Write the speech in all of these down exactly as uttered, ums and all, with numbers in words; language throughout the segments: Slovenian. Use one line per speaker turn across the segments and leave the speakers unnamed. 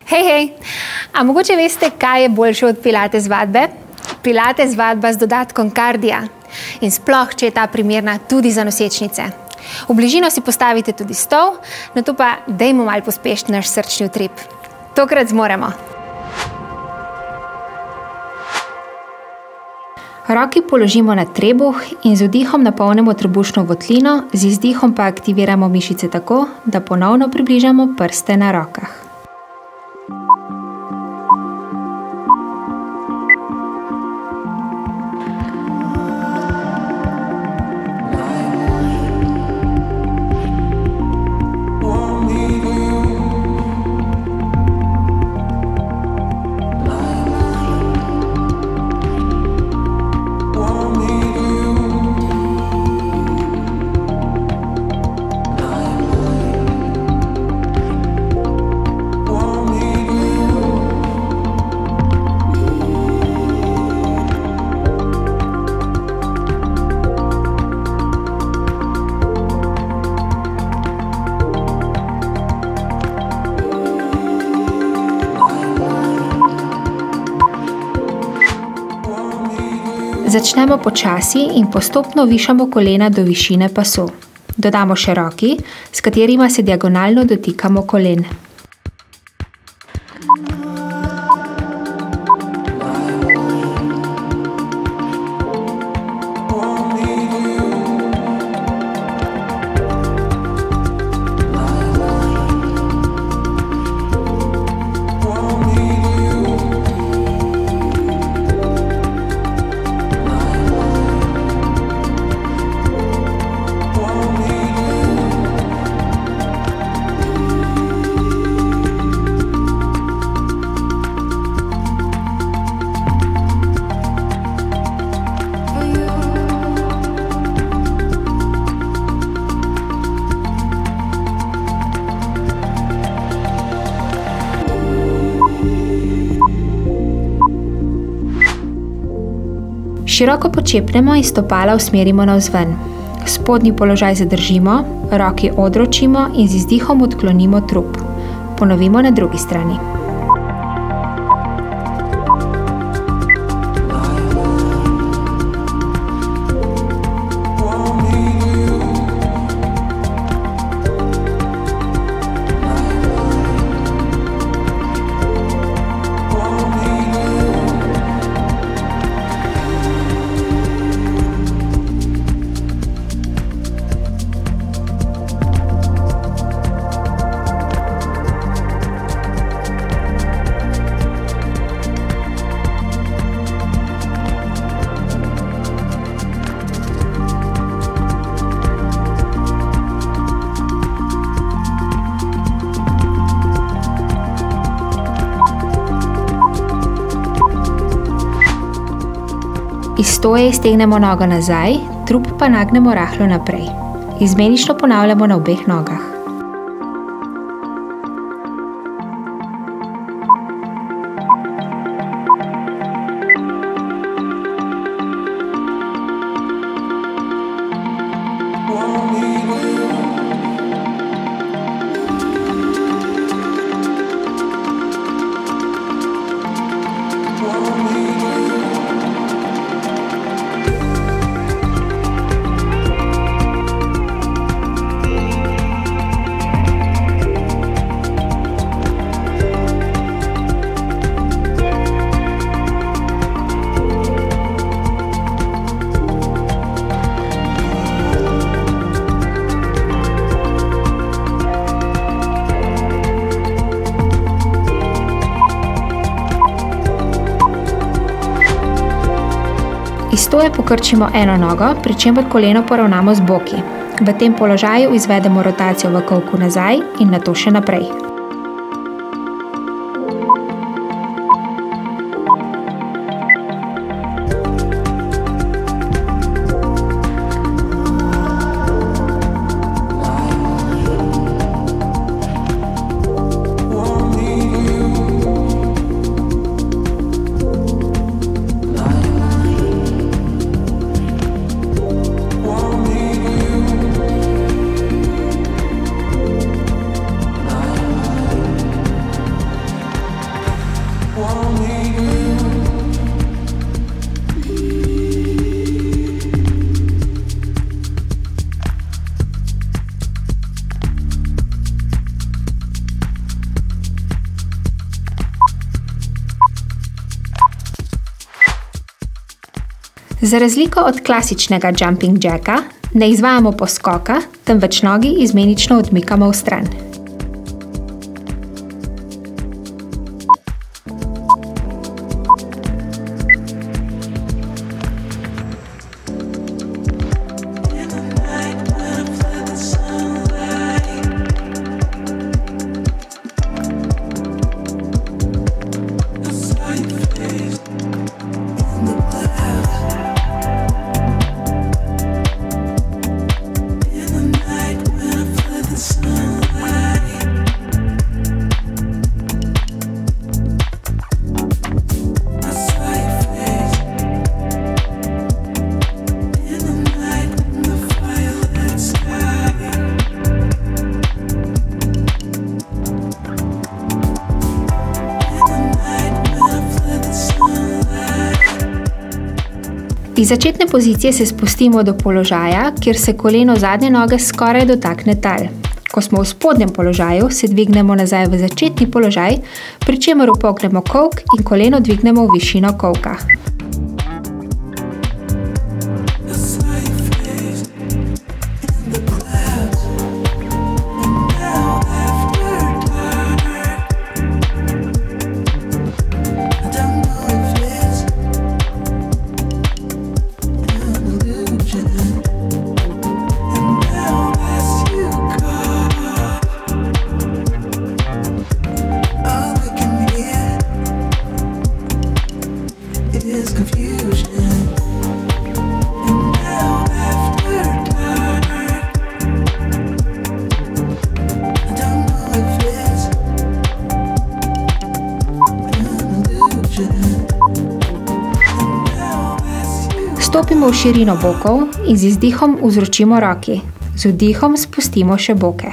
Hej, hej, a mogoče veste, kaj je boljše od pilates vadbe? Pilates vadba z dodatkom kardija in sploh, če je ta primerna tudi za nosečnice. V bližino si postavite tudi stol, nato pa dajmo malo pospešiti naš srčni utrip. Tokrat zmoremo. Roki položimo na trebuh in z vdihom napolnimo trebušno votlino, z izdihom pa aktiviramo mišice tako, da ponovno približamo prste na rokah. Začnemo počasi in postopno višamo kolena do višine pasu. Dodamo še roki, s katerima se diagonalno dotikamo kolen. Široko počepnemo in stopala usmerimo navzven. Spodnji položaj zadržimo, roki odročimo in z izdihom odklonimo trup. Ponovimo na drugi strani. Iz stoje iztegnemo nogo nazaj, trup pa nagnemo rahlo naprej. Izmenično ponavljamo na obeh nogah. Iz stoje pokrčimo eno nogo, pri čemer koleno poravnamo z boki. V tem položaju izvedemo rotacijo v kolku nazaj in nato še naprej. Za razliko od klasičnega jumping jacka, ne izvajamo poskoka, temveč nogi izmenično odmikamo v stran. Iz začetne pozicije se spustimo do položaja, kjer se koleno zadnje noge skoraj dotakne tal. Ko smo v spodnjem položaju, se dvignemo nazaj v začetni položaj, pri čemer upognemo kolk in koleno dvignemo v višino kolka. Stopimo v širino bokov in z izdihom vzročimo roki. Z vdihom spustimo še boke.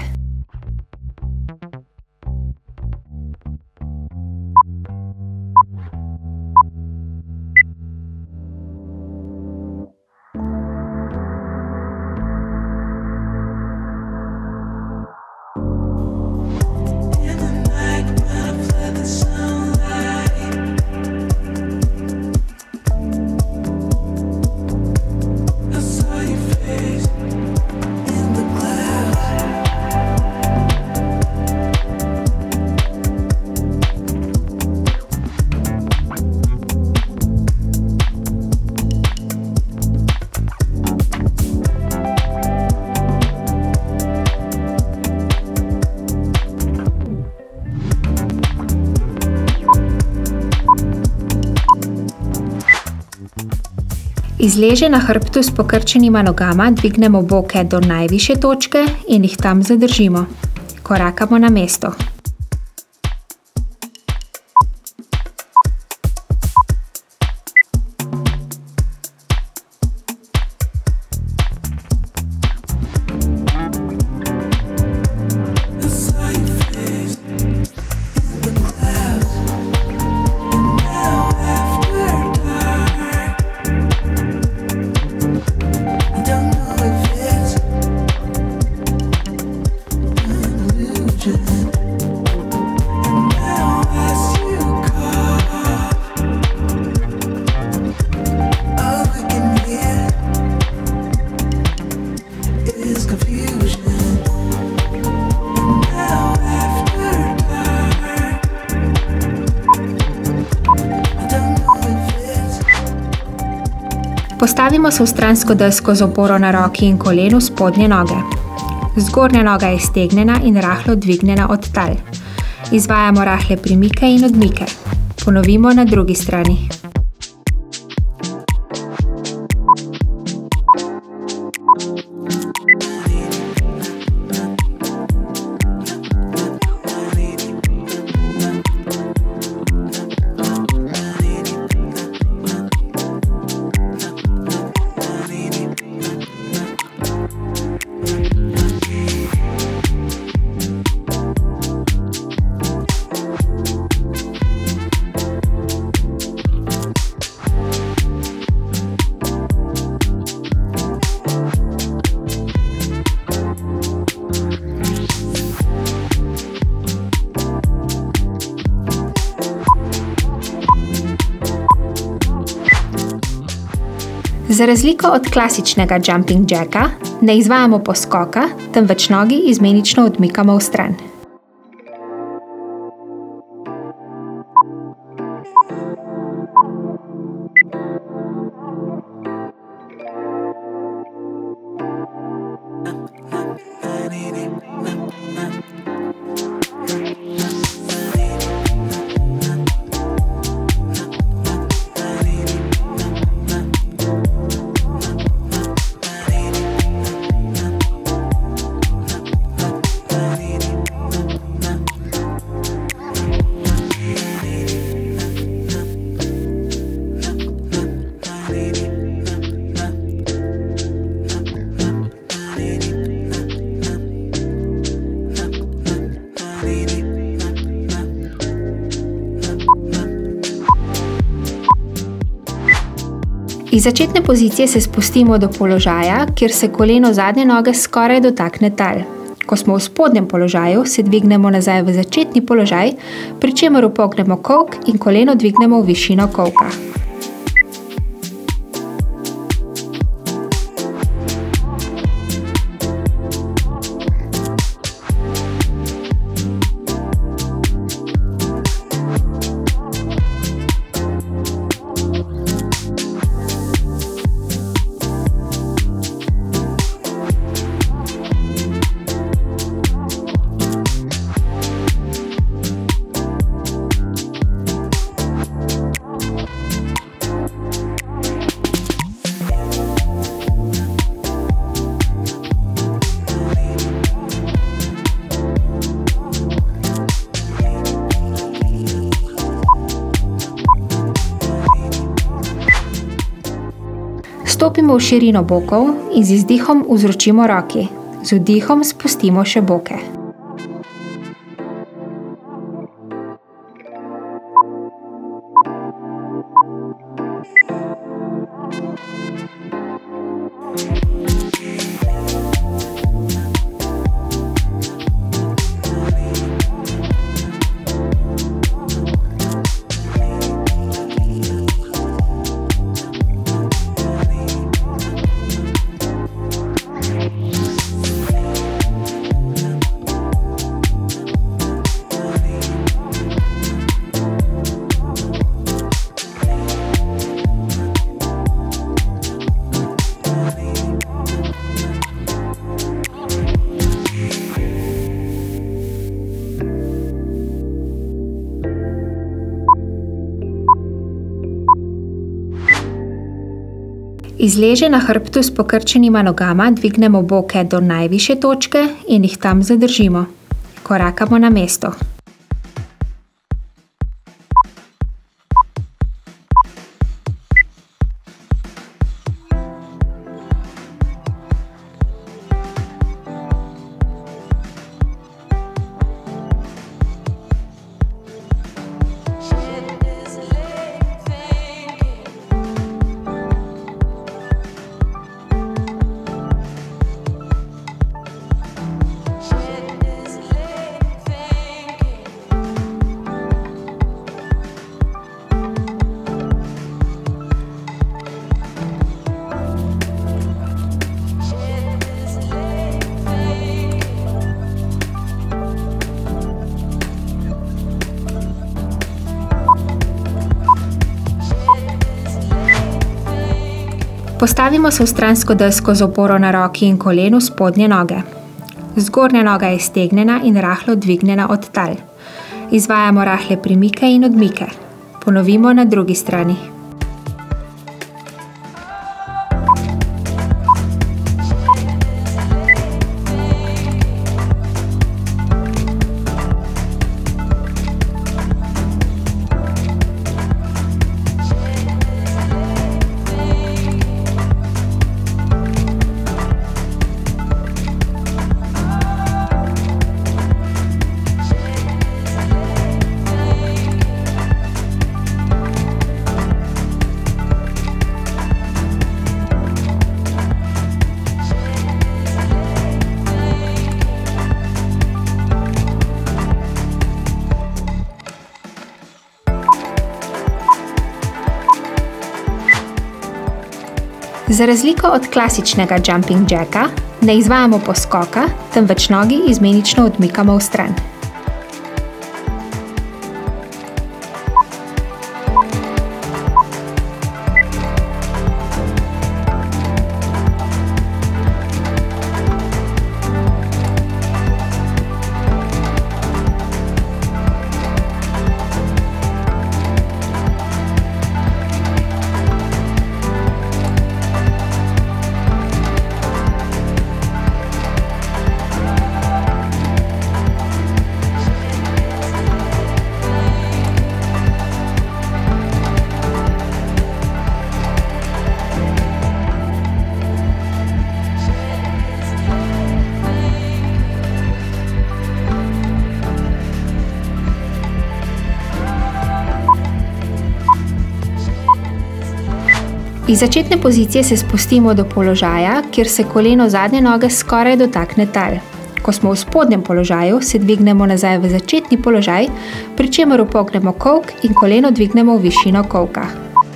Iz leže na hrbtu s pokrčenima nogama dvignemo boke do najvišje točke in jih tam zadržimo. Korakamo na mesto. Postavimo se v stransko desko z oporo na roki in kolenu spodnje noge. Zgornja noga je iztegnjena in rahlo dvignjena od tal. Izvajamo rahle premike in odmike. Ponovimo na drugi strani. Za razliko od klasičnega jumping jacka ne izvajamo poskoka, temveč nogi izmenično odmikamo v stran. Iz začetne pozicije se spustimo do položaja, kjer se koleno zadnje noge skoraj dotakne tal. Ko smo v spodnjem položaju, se dvignemo nazaj v začetni položaj, pri čemer upognemo kolk in koleno dvignemo v višino kolka. Stopimo v širino bokov in z izdihom vzročimo roki. Z vdihom spustimo še boke. Iz leže na hrbtu s pokrčenima nogama dvignemo boke do najvišje točke in jih tam zadržimo. Korakamo na mesto. Postavimo se v stransko desko z oporo na roki in kolenu spodnje noge. Zgornja noga je stegnjena in rahlo dvignjena od tal. Izvajamo rahle premike in odmike. Ponovimo na drugi strani. Za razliko od klasičnega jumping jacka ne izvajamo poskoka, temveč nogi izmenično odmikamo v stran. Iz začetne pozicije se spustimo do položaja, kjer se koleno zadnje noge skoraj dotakne tal. Ko smo v spodnjem položaju, se dvignemo nazaj v začetni položaj, pri čemer upognemo kolk in koleno dvignemo v višino kolka.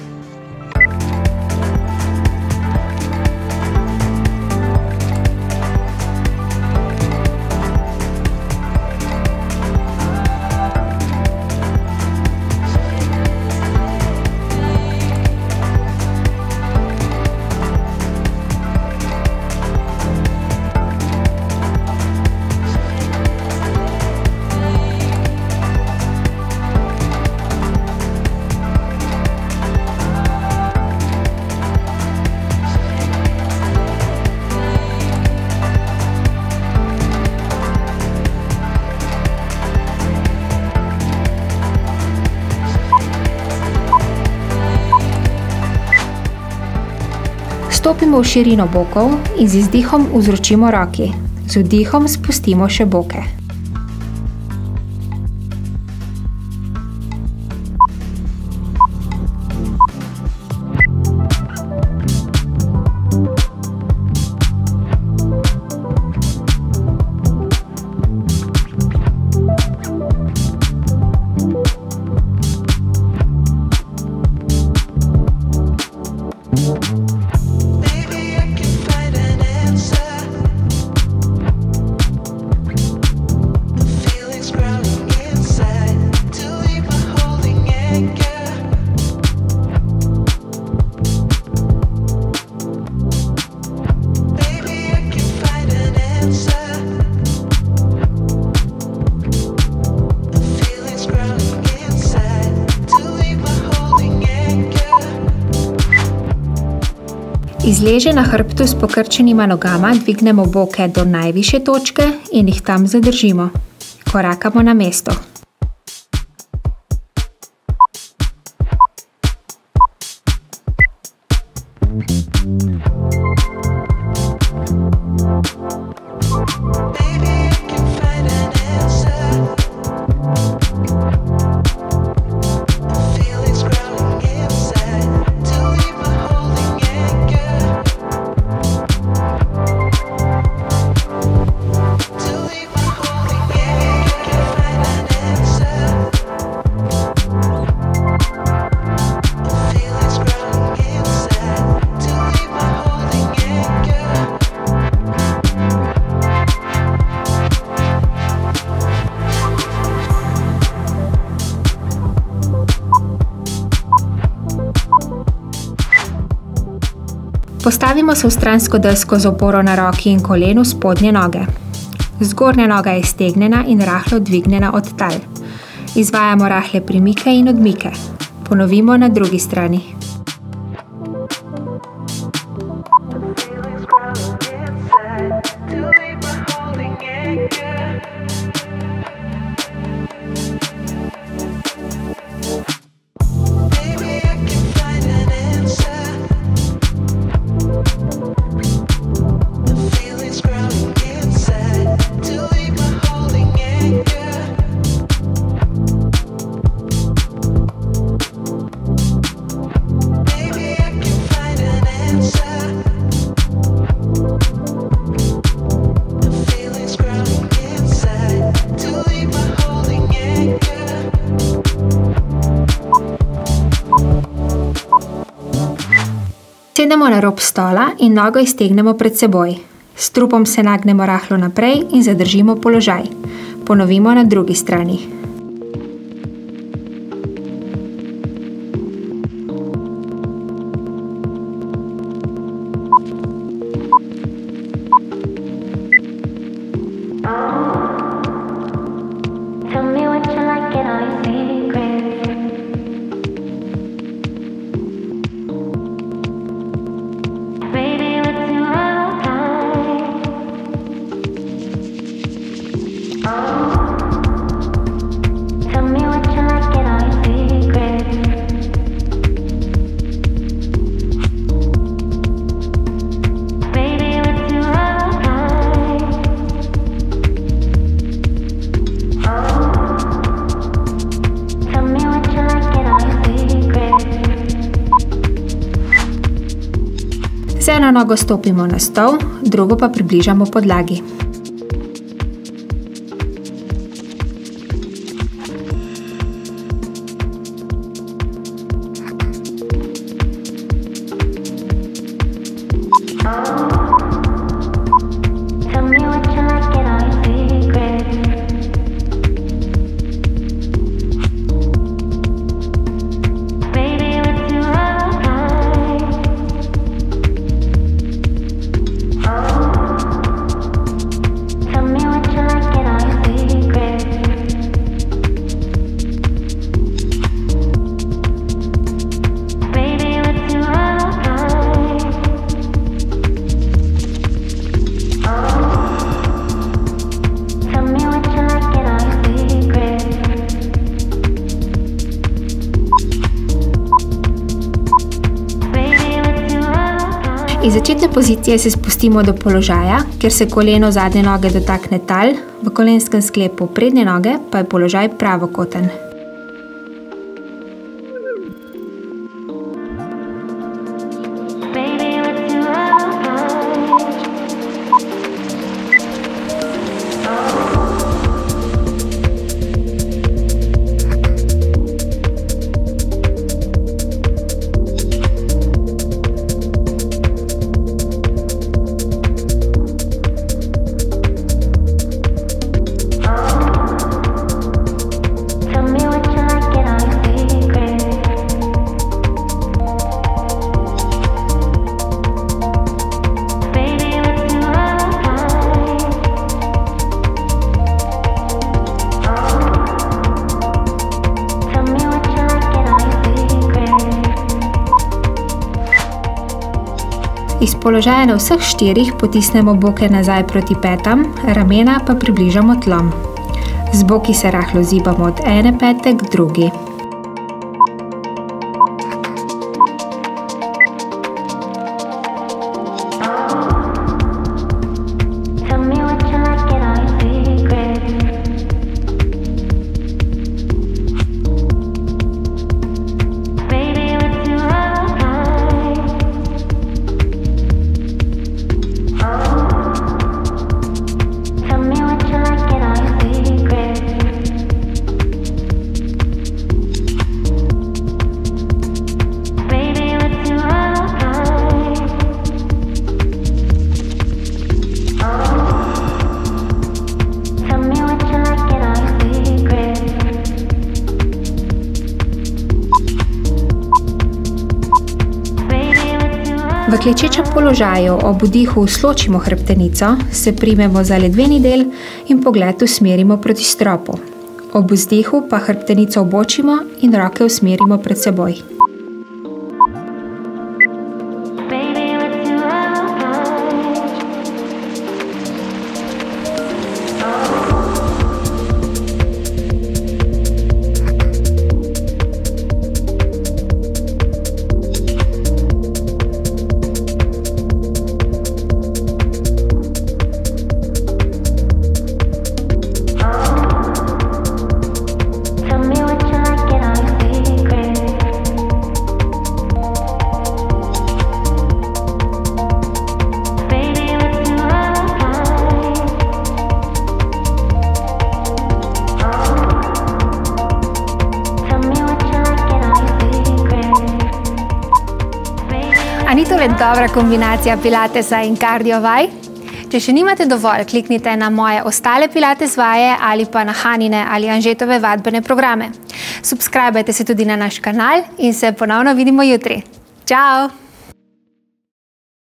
Stopimo v širino bokov in z izdihom vzročimo roki. Z vdihom spustimo še boke. Iz leže na hrbtu s pokrčenima nogama dvignemo boke do najvišje točke in jih tam zadržimo. Korakamo na mesto. Postavimo se v stransko desko z oporo na roki in kolenu spodnje noge. Zgornja noga je stegnjena in rahlo dvignjena od tal. Izvajamo rahle premike in odmike. Ponovimo na drugi strani. Sedemo na rob stola in nogo iztegnemo pred seboj. S trupom se nagnemo rahlo naprej in zadržimo položaj. Ponovimo na drugi strani. Z eno nogo stopimo na stol, drugo pa približamo podlagi. Iz začetne pozicije se spustimo do položaja, kjer se koleno zadnje noge dotakne tal, v kolenskem sklepu prednje noge pa je položaj pravokoten. Iz položaja na vseh štirih potisnemo boke nazaj proti petam, ramena pa približamo tlom. Z boki se rahlo zibamo od ene pete k drugi. V klečečem položaju ob vdihu usločimo hrbtenico, se primemo za ledveni del in pogled usmerimo proti stropu. Ob vzdihu pa hrbtenico obočimo in roke usmerimo pred seboj. tole dobra kombinacija pilatesa in kardio vaj? Če še nimate dovolj, kliknite na moje ostale pilates vaje ali pa na Hanine ali Anžetove vadbene programe. Subscribajte se tudi na naš kanal in se ponovno vidimo jutri. Čau!